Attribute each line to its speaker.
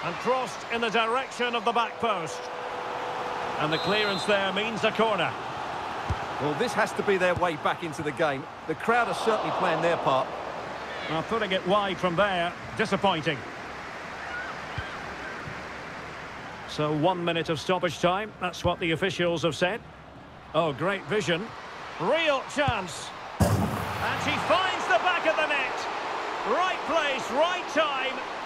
Speaker 1: And crossed in the direction of the back post. And the clearance there means a corner.
Speaker 2: Well, this has to be their way back into the game. The crowd are certainly playing their part.
Speaker 1: Well, putting it wide from there, disappointing. So 1 minute of stoppage time, that's what the officials have said. Oh, great vision. Real chance. And she finds the back of the net. Right place, right time.